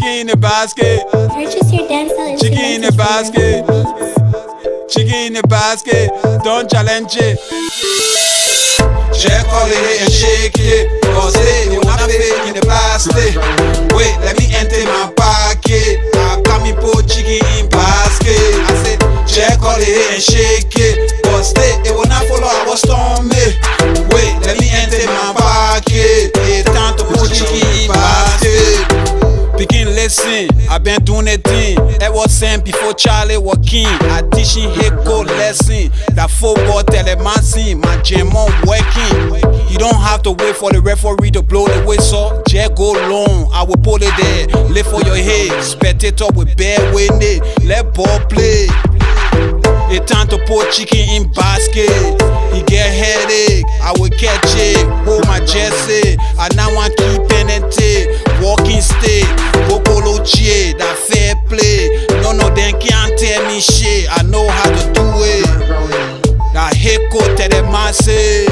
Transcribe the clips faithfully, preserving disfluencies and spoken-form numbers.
Chicken in the basket. Purchase your dancehall Chicken in the basket. Chicken in the basket. Don't challenge it. Check all it and shake it. Cause they wanna fit in the basket. Wait, let me enter my pocket. I got me put chicken in basket. I said, check all it and shake it. Cause they wanna follow our stomach. Wait, let me enter my pocket. It's time to put chicken in basket. Begin listen, I been doing a thing. That was sent before Charlie was king. I teaching hip code lesson. That football telemancy, my gym on working. You don't have to wait for the referee to blow the whistle. Just go long, I will pull it there. Lift for your head, spectator with bare winning. Let ball play. It's time to put chicken in basket. He get headache, I will catch it. Hold my jersey, I now want keep penalty. Walking stick, Bokolo Chie, that fair play. None of them can't tell me shit. I know how to do it. That hip code tell them I say.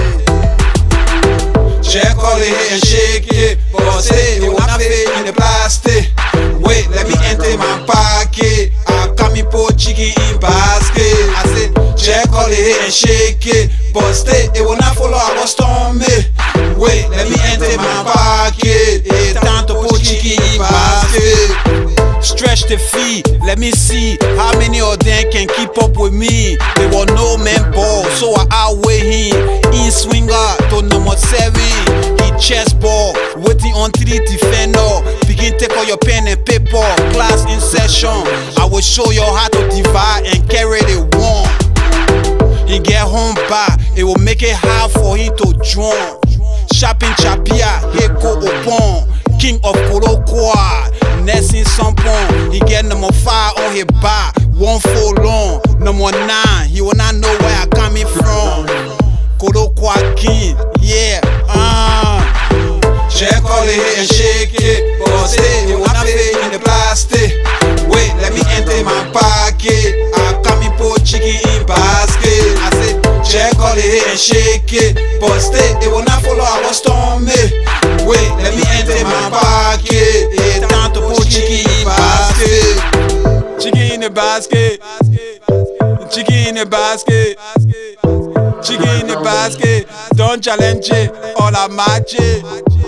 Check all it and shake it. Cause they wanna fit in the plastic. Wait, let me enter my pocket. I got me put chicken in basket. I said, check all it and shake it. But stay, it will not follow our stomach. Wait, let me enter my pocket. It's time to put chicken in basket. Stretch the feet, let me see how many of them can keep up with me. They were no man ball, so I outweigh him. In swinger to number seven, he chest ball, waiting on three defender. Begin take out your pen and paper, class in session. I will show you how to divide and carry the one. He get home back, it will make it hard for him to drown. Shopping Chapia, Heko Opon, King of Korokwa, Nessin Sampon. He get number five on his back, one for long. Number nine, he will not know where I coming from. Korokwa King, yeah, uh. Check all it and shake it. Cause they wanna fit in the plastic. Wait, let me enter my pocket. I got me put chicken in basket. I said, check all it and shake it. But stay, it will not follow our stomach. Wait, let me enter my pocket. It's time to put chicken in basket. Chicken in the basket. Chicken in the basket. Chicken in the basket. Don't challenge it, all I match it.